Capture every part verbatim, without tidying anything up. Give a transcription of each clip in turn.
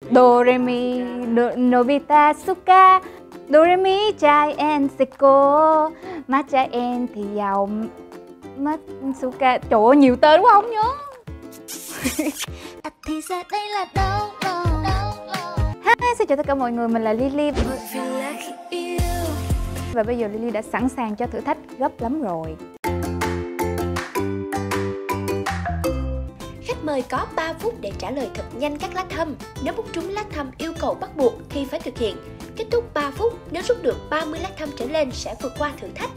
Do re mi no, Nobita Suka, do re mi chai en Seiko, matcha en thì giàu mất Suka. Trời ơi, nhiều tên quá không nhớ. Thì ra đây là đâu đâu đâu. Hi, xin chào tất cả mọi người, mình là Lily. Và bây giờ Lily đã sẵn sàng cho thử thách gấp lắm rồi. Khách mời có ba phút để trả lời thật nhanh các lá thăm. Nếu bút trúng lá thăm yêu cầu bắt buộc thì phải thực hiện. Kết thúc ba phút, nếu rút được ba mươi lá thăm trở lên sẽ vượt qua thử thách.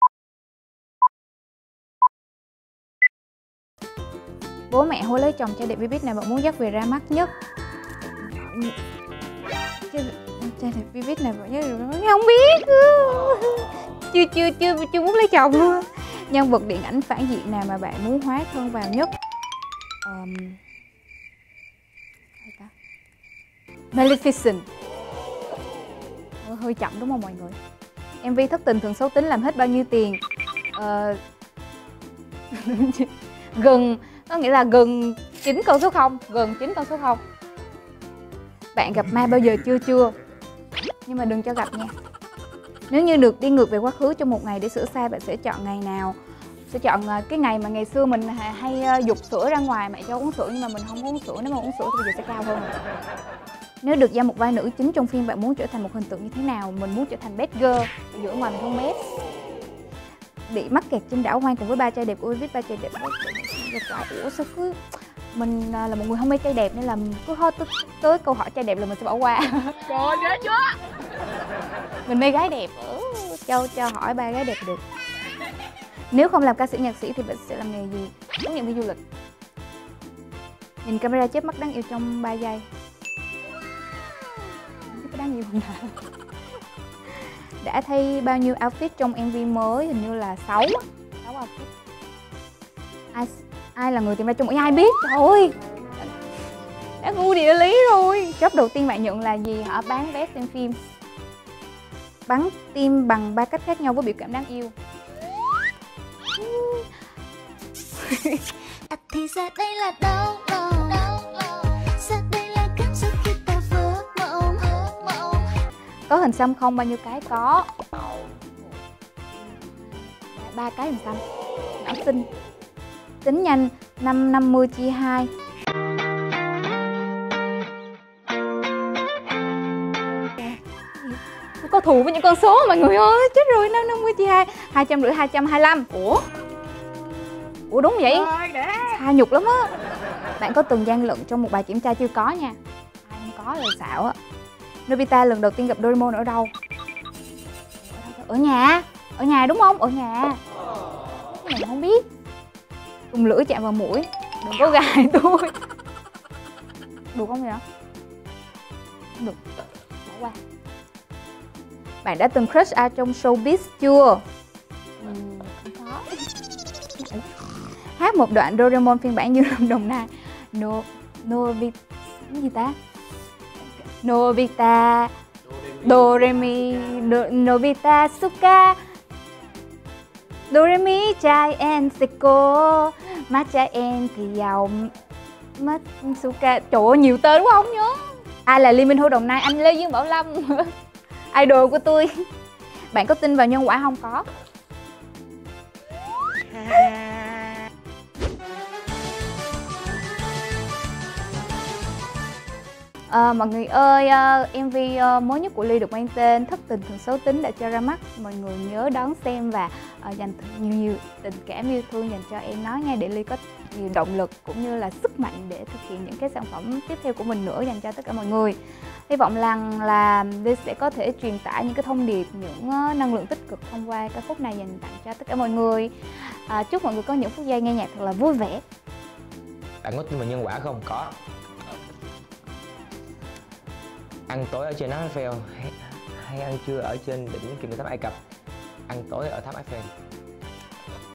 Bố mẹ hối lấy chồng cho đẹp Vbiz này, bạn muốn dắt về ra mắt nhất. Cho đẹp Vbiz này bạn nhớ không biết. Chưa chưa chưa chưa muốn lấy chồng luôn. Nhân vật điện ảnh phản diện nào mà bạn muốn hóa thân vào nhất? Um, Maleficent. Hơi chậm đúng không mọi người? em vê thất tình thường xấu tính làm hết bao nhiêu tiền? Uh, gần, có nghĩa là gần chín con số không, gần chín con số không. Bạn gặp ma bao giờ chưa? Chưa. Nhưng mà đừng cho gặp nha. Nếu như được đi ngược về quá khứ trong một ngày để sửa sai, bạn sẽ chọn ngày nào? Sẽ chọn cái ngày mà ngày xưa mình hay dục sữa ra ngoài, mẹ cho uống sữa nhưng mà mình không uống sữa. Nếu mà uống sữa thì bây giờ sẽ cao hơn. Nếu được giao một vai nữ chính trong phim, bạn muốn trở thành một hình tượng như thế nào? Mình muốn trở thành bad girl, giữa ngoài mình không bad. Bị mắc kẹt trên đảo hoang cùng với ba trai đẹp của Vbiz. Ba trai đẹp ủa sao cứ mình là một người không mê trai đẹp nên là cứ hot tới, tới câu hỏi trai đẹp là mình sẽ bỏ qua. Trời ghê chưa? Mình mê gái đẹp, ừ, cho cho hỏi ba gái đẹp được. Nếu không làm ca sĩ nhạc sĩ thì bạn sẽ làm nghề gì? Hướng dẫn viên du lịch. Nhìn camera chớp mắt đáng yêu trong ba giây. Cái đáng yêu không nào? Đã thay bao nhiêu outfit trong em vê mới? Hình như là sáu sáu outfit. Ai, ai là người tìm ra chung? Ai biết? Trời ơi, đã ngu địa lý rồi. Job đầu tiên bạn nhận là gì hả? Bán vé xem phim. Bắn tim bằng ba cách khác nhau với biểu cảm đáng yêu. Thì ra đây là đâu đâu đâu. Ra đây là cảm xúc khi ta vỡ mộng. Có hình xăm không? Bao nhiêu cái? Có ba cái hình xăm. Nhỏ xinh. Tính nhanh năm năm mươi chia hai. Có thù với những con số mọi người ơi. Chết rồi, năm năm mươi chia hai. Hai trăm rưỡi, hai trăm hai mươi lăm. Ủa Ủa đúng vậy? Sai nhục lắm á. Bạn có từng gian lận trong một bài kiểm tra chưa? Có nha. Ai không có là xạo á. Nobita lần đầu tiên gặp Doraemon ở đâu? Ở nhà. Ở nhà đúng không? Ở nhà. Cái này không biết. Dùng lưỡi chạm vào mũi. Đừng có gài tôi. Được không vậy? Không được. Bỏ qua. Bạn đã từng crush ai trong showbiz chưa? Ừ, không có. Hát một đoạn Doraemon phiên bản như Lâm Đồng Nai. No, Nobita, gì ta? Nobita, do re mi, no, Nobita Suka, do re mi chai en Seiko, matcha en thì giàu mất Suka. Trời ơi, nhiều tên quá không nhớ. Ai là Lee Min Ho Đồng Nai? Anh Lê Dương Bảo Lâm. Idol của tôi. Bạn có tin vào nhân quả không? Có. À, mọi người ơi, uh, em vê uh, mới nhất của Ly được mang tên Thất tình thường xấu tính đã cho ra mắt. Mọi người nhớ đón xem và uh, dành nhiều nhiều tình cảm yêu thương dành cho em nó nha, để Ly có nhiều động lực cũng như là sức mạnh để thực hiện những cái sản phẩm tiếp theo của mình nữa dành cho tất cả mọi người. Hy vọng rằng là Ly sẽ có thể truyền tải những cái thông điệp, những uh, năng lượng tích cực thông qua ca khúc này dành tặng cho tất cả mọi người. uh, Chúc mọi người có những phút giây nghe nhạc thật là vui vẻ. Bạn có tin vào nhân quả không? Có. Ăn tối ở trên tháp Eiffel hay, hay ăn trưa ở trên đỉnh kim tự tháp Ai Cập? Ăn tối ở tháp Eiffel.